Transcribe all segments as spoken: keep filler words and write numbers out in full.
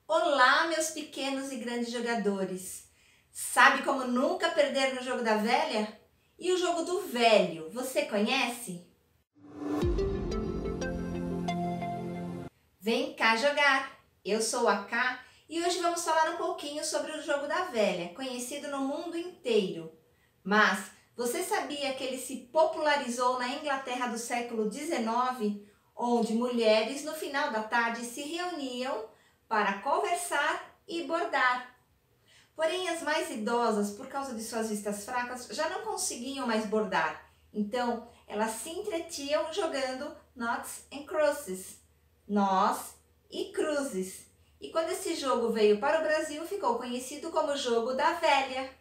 Olá, meus pequenos e grandes jogadores! Sabe como nunca perder no jogo da velha? E o jogo do velho, você conhece? Vem cá jogar! Eu sou a Ká e hoje vamos falar um pouquinho sobre o jogo da velha, conhecido no mundo inteiro. Mas você sabia que ele se popularizou na Inglaterra do século dezenove, onde mulheres no final da tarde se reuniam para conversar e bordar. Porém, as mais idosas, por causa de suas vistas fracas, já não conseguiam mais bordar. Então, elas se entretiam jogando Noughts and Crosses, nós e cruzes. E quando esse jogo veio para o Brasil, ficou conhecido como jogo da velha.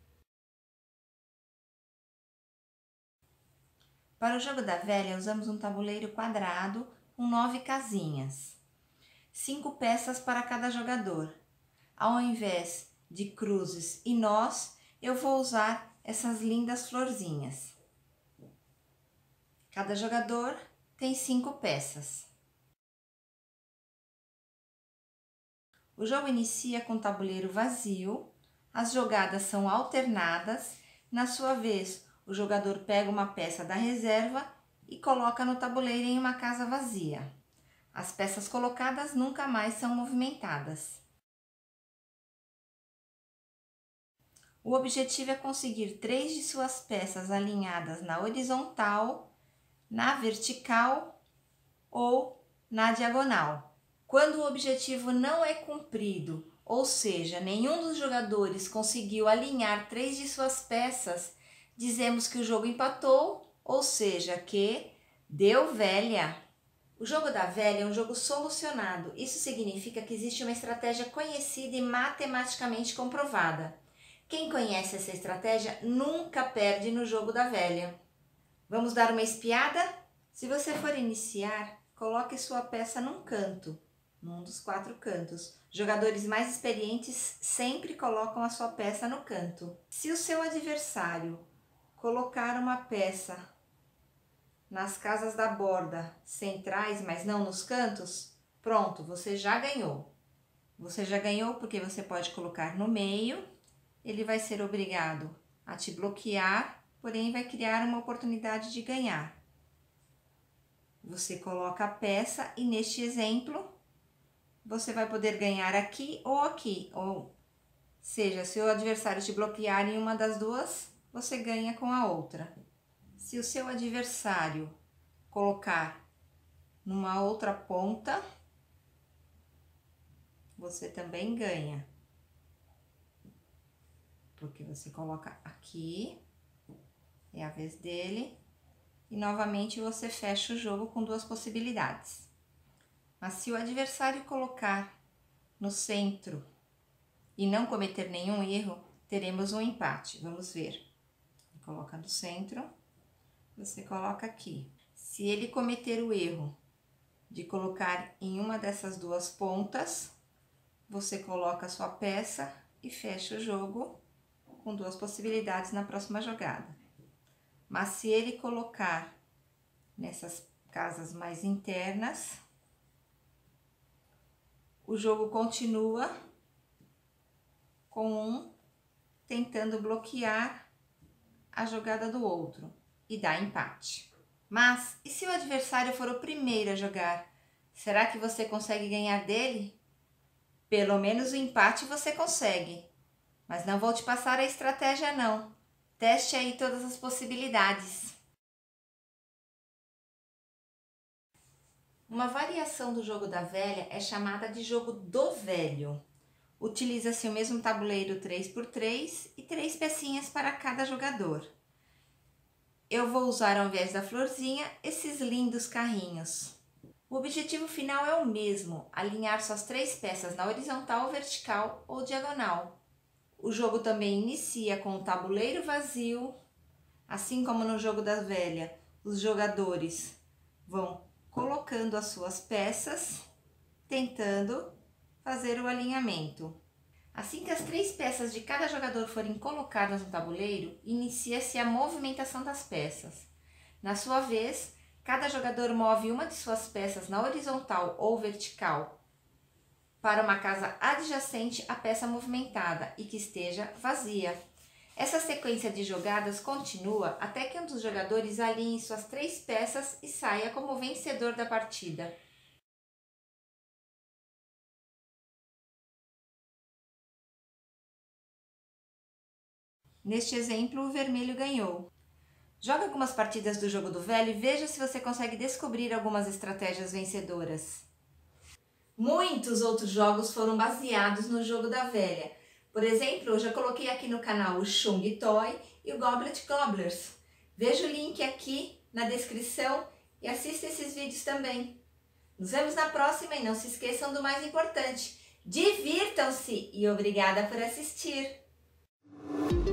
Para o jogo da velha, usamos um tabuleiro quadrado com nove casinhas. Cinco peças para cada jogador. Ao invés de cruzes e nós, eu vou usar essas lindas florzinhas. Cada jogador tem cinco peças. O jogo inicia com o tabuleiro vazio, as jogadas são alternadas, na sua vez o jogador pega uma peça da reserva e coloca no tabuleiro em uma casa vazia. As peças colocadas nunca mais são movimentadas. O objetivo é conseguir três de suas peças alinhadas na horizontal, na vertical ou na diagonal. Quando o objetivo não é cumprido, ou seja, nenhum dos jogadores conseguiu alinhar três de suas peças, dizemos que o jogo empatou, ou seja, que deu velha. O jogo da velha é um jogo solucionado. Isso significa que existe uma estratégia conhecida e matematicamente comprovada. Quem conhece essa estratégia nunca perde no jogo da velha. Vamos dar uma espiada? Se você for iniciar, coloque sua peça num canto, num dos quatro cantos. Jogadores mais experientes sempre colocam a sua peça no canto. Se o seu adversário colocar uma peça nas casas da borda centrais, mas não nos cantos, pronto, você já ganhou. Você já ganhou porque você pode colocar no meio, ele vai ser obrigado a te bloquear, porém vai criar uma oportunidade de ganhar. Você coloca a peça e neste exemplo, você vai poder ganhar aqui ou aqui, ou seja, se o adversário te bloquear em uma das duas, você ganha com a outra. Se o seu adversário colocar numa outra ponta, você também ganha. Porque você coloca aqui, é a vez dele, e novamente você fecha o jogo com duas possibilidades. Mas se o adversário colocar no centro e não cometer nenhum erro, teremos um empate. Vamos ver. Coloca no centro, você coloca aqui. Se ele cometer o erro de colocar em uma dessas duas pontas, você coloca a sua peça e fecha o jogo com duas possibilidades na próxima jogada. Mas se ele colocar nessas casas mais internas, o jogo continua com um tentando bloquear a jogada do outro e dá empate. Mas, e se o adversário for o primeiro a jogar? Será que você consegue ganhar dele? Pelo menos o empate você consegue. Mas não vou te passar a estratégia não. Teste aí todas as possibilidades. Uma variação do jogo da velha é chamada de jogo do velho. Utiliza-se o mesmo tabuleiro três por três e três pecinhas para cada jogador. Eu vou usar, ao invés da florzinha, esses lindos carrinhos. O objetivo final é o mesmo, alinhar suas três peças na horizontal, vertical ou diagonal. O jogo também inicia com o tabuleiro vazio, assim como no jogo da velha, os jogadores vão colocando as suas peças, tentando fazer o alinhamento. Assim que as três peças de cada jogador forem colocadas no tabuleiro, inicia-se a movimentação das peças. Na sua vez, cada jogador move uma de suas peças na horizontal ou vertical para uma casa adjacente à peça movimentada e que esteja vazia. Essa sequência de jogadas continua até que um dos jogadores alinhe suas três peças e saia como vencedor da partida. Neste exemplo, o vermelho ganhou. Jogue algumas partidas do jogo do velho e veja se você consegue descobrir algumas estratégias vencedoras. Muitos outros jogos foram baseados no jogo da velha. Por exemplo, eu já coloquei aqui no canal o Chung Toy e o Goblet Gobblers. Veja o link aqui na descrição e assista esses vídeos também. Nos vemos na próxima e não se esqueçam do mais importante. Divirtam-se e obrigada por assistir!